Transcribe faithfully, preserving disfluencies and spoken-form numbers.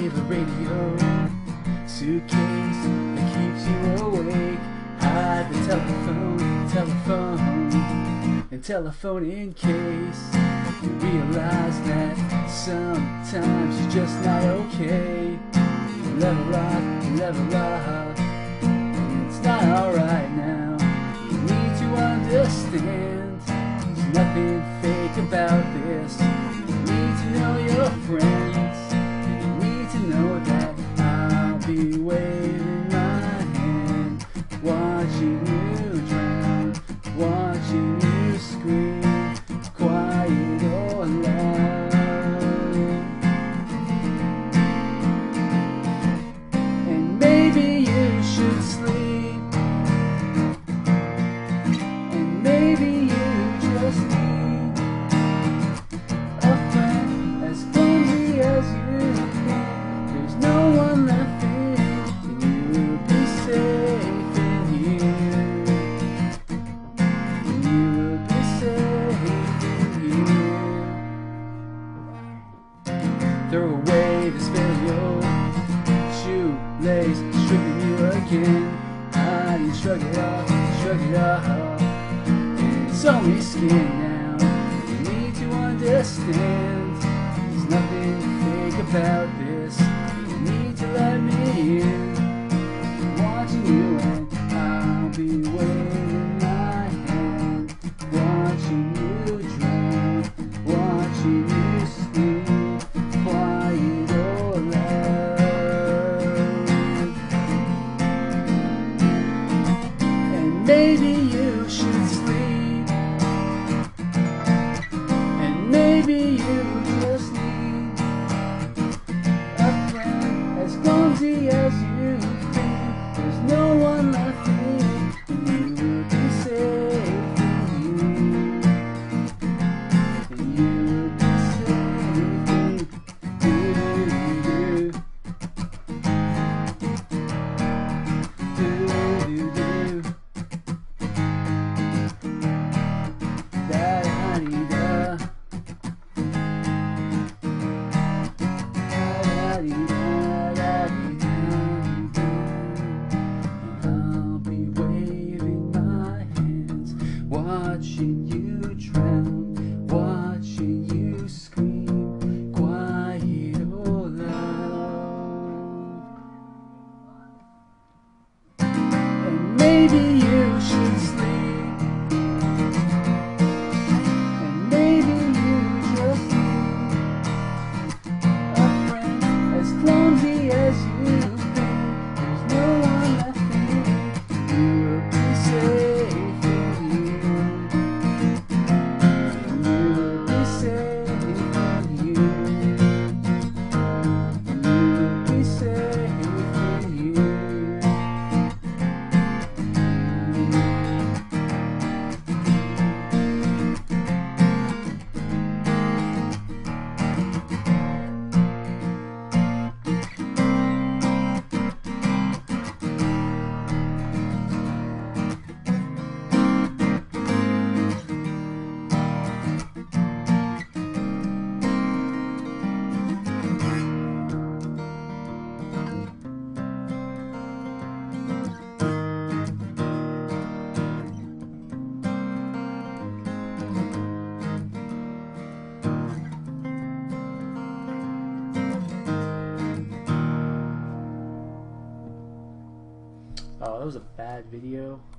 a radio, suitcase that keeps you awake. Hide the telephone, telephone, and telephone in case you realize that sometimes you're just not okay. You level up, you level up, and it's not alright now. You need to understand, there's nothing fake about this. You need to know your friends, you need to know that I'll be waving my hand, watching you drown, watching you scream, quiet or loud. And maybe you should sleep, and maybe you just need a friend as clumsy as you can. There's no one left in, and you will be safe in here. You will be safe in here. Throw away this stereo, shoelace stripping you again. How do you shrug it off, shrug it off? It's only skin now. You need to understand, there's nothing fake about this. You need to let me in. I'm watching you and I'll be waving my hand, watching you drown, watching you scream, quiet or loud. And maybe you should sleep, and maybe you just need a friend as clumsy as you think. There's no one left in, and you will be safe in here. And you will be safe in here. Do, do, do. Da da dee da. Da da dee da, da dee da, dee da. I'll be waving my hands, watching you drown, watching you scream, quiet or loud. And maybe you should sleep, and maybe you just need a friend as clumsy as you think. There's no one left in, you will be safe in here. You will be safe in here. You will be safe in here. Oh, that was a bad video.